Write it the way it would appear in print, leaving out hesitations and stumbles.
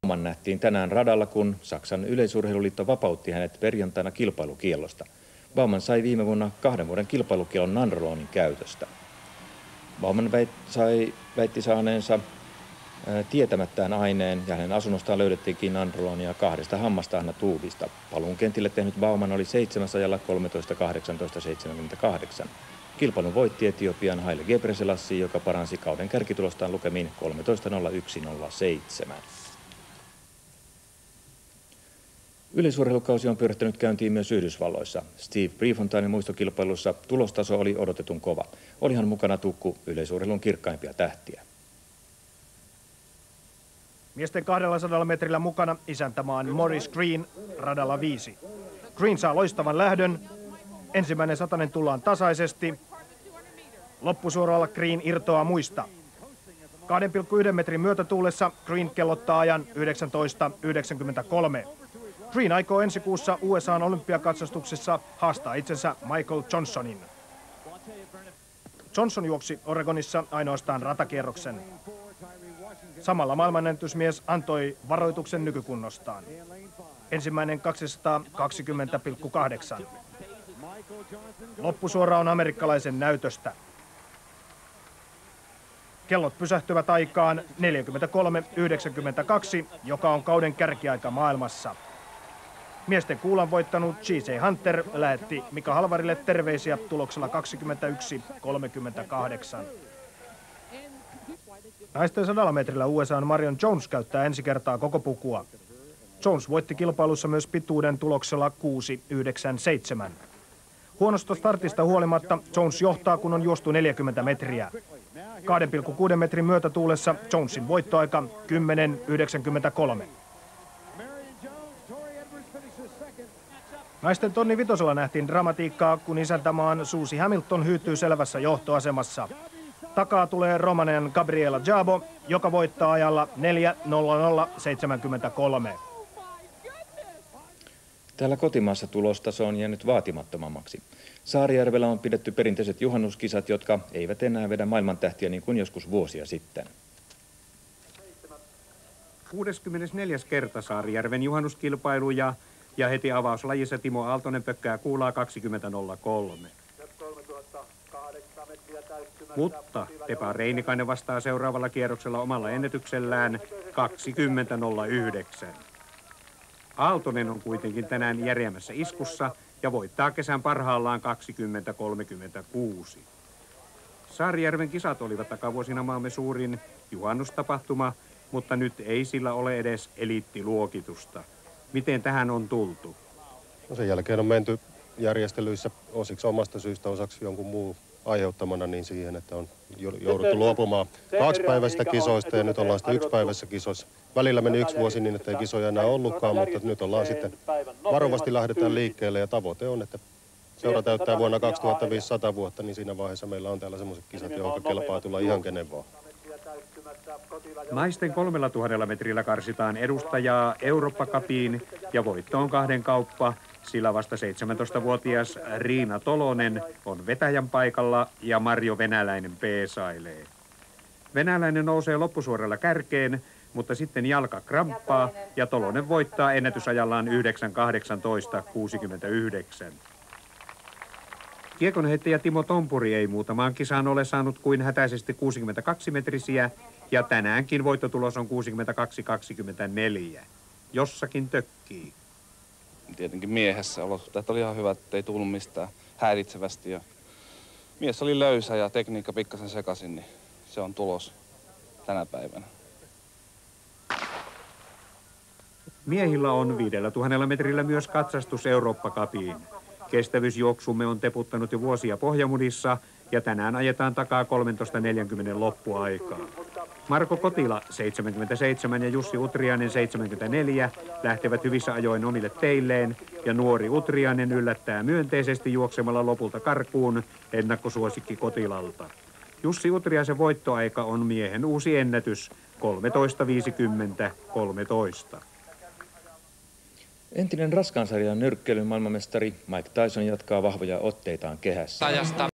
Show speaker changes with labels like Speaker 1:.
Speaker 1: Baumann nähtiin tänään radalla, kun Saksan yleisurheiluliitto vapautti hänet perjantaina kilpailukiellosta. Baumann sai viime vuonna 2 vuoden kilpailukiellon nandrolonin käytöstä. Baumann väitti saaneensa tietämättään aineen ja hänen asunnostaan löydettiinkin nandrolonia 2 hammastahnatuubista. Paluun kentille tehnyt Baumann oli 7. ajalla 13.18.78. Kilpailun voitti Etiopian Haile Gebrselassie, joka paransi kauden kärkitulostaan lukemiin 13.01.07. Yleisurheilukausi on pyörittänyt käyntiin myös Yhdysvalloissa. Steve Prefontainen muistokilpailussa tulostaso oli odotetun kova. Olihan mukana tukku yleisurheilun kirkkaimpia tähtiä.
Speaker 2: Miesten 200 metrillä mukana isäntämaan Maurice Greene radalla 5. Greene saa loistavan lähdön. Ensimmäinen satanen tullaan tasaisesti. Loppusuoralla Greene irtoaa muista. 2,1 metrin myötätuulessa Greene kellottaa ajan 19.93. Greene aikoo ensi kuussa USA:n olympiakatsastuksessa haastaa itsensä Michael Johnsonin. Johnson juoksi Oregonissa ainoastaan ratakierroksen. Samalla maailmanennätysmies antoi varoituksen nykykunnostaan. Ensimmäinen 220,8. Loppusuora on amerikkalaisen näytöstä. Kellot pysähtyvät aikaan 43.92, joka on kauden kärkiaika maailmassa. Miesten kuulan voittanut J.J. Hunter lähetti Mika Halvarille terveisiä tuloksella 21.38. Naisten 100 metrillä USA:n Marion Jones käyttää ensi kertaa koko pukua. Jones voitti kilpailussa myös pituuden tuloksella 6.97. Huonosta startista huolimatta Jones johtaa, kun on juostu 40 metriä. 2,6 metrin myötätuulessa Jonesin voittoaika 10.93. Naisten tonni vitosella nähtiin dramatiikkaa, kun isäntämaan Susie Hamilton hyytyy selvässä johtoasemassa. Takaa tulee Romanian Gabriela Jabo, joka voittaa ajalla 4.00.73.
Speaker 1: Täällä kotimaassa tulostaso on jäänyt vaatimattomammaksi. Saarijärvellä on pidetty perinteiset juhannuskisat, jotka eivät enää vedä maailmantähtiä niin kuin joskus vuosia sitten.
Speaker 3: 64. kerta Saarijärven juhannuskilpailu ja heti avauslajissa Timo Aaltonen pökkää kuulaa 20.03. Mutta Tepa Reinikainen vastaa seuraavalla kierroksella omalla ennätyksellään 20.09. Aaltonen on kuitenkin tänään järjäämässä iskussa ja voittaa kesän parhaallaan 20.36. Saarijärven kisat olivat takavuosina maamme suurin juhannustapahtuma, mutta nyt ei sillä ole edes eliittiluokitusta. Miten tähän on tultu?
Speaker 4: No sen jälkeen on menty järjestelyissä osiksi omasta syystä, osaksi jonkun muun aiheuttamana niin siihen, että on jouduttu luopumaan 2-päiväisistä kisoista ja nyt ollaan sitten 1-päiväisissä kisoissa. Välillä meni 1 vuosi niin, että ei kisoja enää ollutkaan, mutta nyt ollaan sitten varovasti lähdetään liikkeelle ja tavoite on, että seura täyttää vuonna 2500 vuotta, niin siinä vaiheessa meillä on täällä semmoiset kisat, jotka kelpaa tulla ihan kenen vaan.
Speaker 3: Naisten 3000 metrillä karsitaan edustajaa Eurooppa Cupiin ja voitto on 2 kauppa, sillä vasta 17-vuotias Riina Tolonen on vetäjän paikalla ja Marjo Venäläinen peesailee. Venäläinen nousee loppusuoralla kärkeen, mutta sitten jalka kramppaa ja Tolonen voittaa ennätysajallaan 9.18.69. Kiekonheittäjä Timo Tompuri ei muutamaan kisaan ole saanut kuin hätäisesti 62-metrisiä ja tänäänkin voittotulos on 62.24. Jossakin tökkii.
Speaker 5: Tietenkin miehessä olosuhteet oli ihan hyvät, ettei tullut mistään häiritsevästi. Ja mies oli löysä ja tekniikka pikkasen sekaisin, niin se on tulos tänä päivänä.
Speaker 3: Miehillä on 5000 metrillä myös katsastus Eurooppa Cupiin. Kestävyysjuoksumme on teputtanut jo vuosia pohjamudissa ja tänään ajetaan takaa 13.40 loppuaikaa. Marko Kotila 77 ja Jussi Utriainen 74 lähtevät hyvissä ajoin omille teilleen ja nuori Utriainen yllättää myönteisesti juoksemalla lopulta karkuun ennakkosuosikki Kotilalta. Jussi Utriaisen voittoaika on miehen uusi ennätys 13.50.13.
Speaker 1: Entinen raskaansarjan nyrkkeilyn maailmanmestari Mike Tyson jatkaa vahvoja otteitaan kehässä.